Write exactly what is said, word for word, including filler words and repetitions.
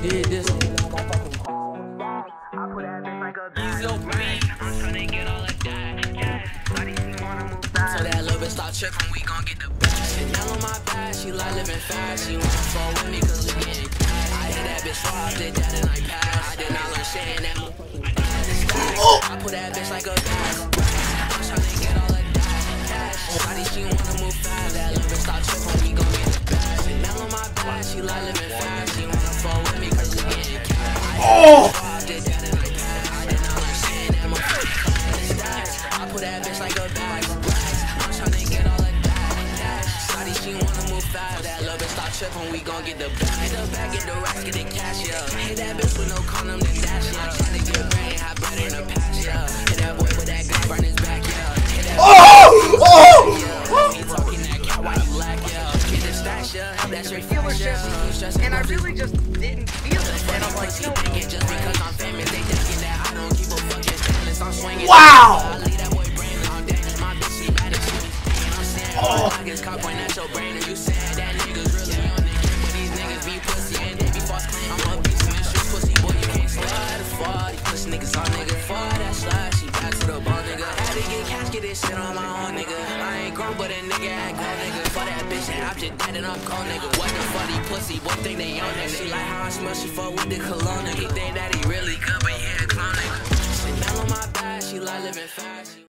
did this. So that little bitch start tripping, we gon' get the bag. And now on my bag, she like living fast. She wanna fall with me cause we getting cash. I hit that bitch raw, I did that and I passed. I did not learn shit in that motherfucker. I put that bitch like a gas. I'm tryna get all of that cash. Shawty, she wanna move fast. That little bitch start tripping, we gon' get the bag. And now on my bag, she like living fast. She wanna fall with me cause we getting cash. I did that and I passed. I did not learn shit in that motherfucker. I put that bitch like a bag. She wanna move fast, that little bitch start tripping, we gon' get the bag. Get the bag, get the racks, get the cash, yeah. Hit that bitch with no condom, then dash, yeah. Tryna get brain, have bread in the past, yeah. Hit that boy with that gun, burn his back, yeah. Hit that oh! Oh! Yeah. He talking that cat, why you lack, yeah. Get the stash, yeah. That's your dealership, yeah. And I really just didn't feel it. And I'm like, no. Just because I'm famous, they thinking that I don't keep a fucking status. I'm swinging. Wow! I leave that boy brain all day. My bitch, she mad at you. Oh. I guess cop point at your brain and you said that niggas really on it. But these niggas be pussy and they be false claim. I'm a beast in this shit, pussy boy, you can't slide or fall. These pussy niggas on nigga. For that slide, she back to the ball, nigga. Had to get cash, get this shit on my own, nigga. I ain't grown, but a nigga act grown, nigga. For that bitch, and I'm just dead and I'm cold, nigga. What the fuck, these pussy, boy, think they on that. She like how I smell, she fuck with the cologne, nigga. He think that he really good, but yeah, clown, nigga. She down on my back, she like living fast.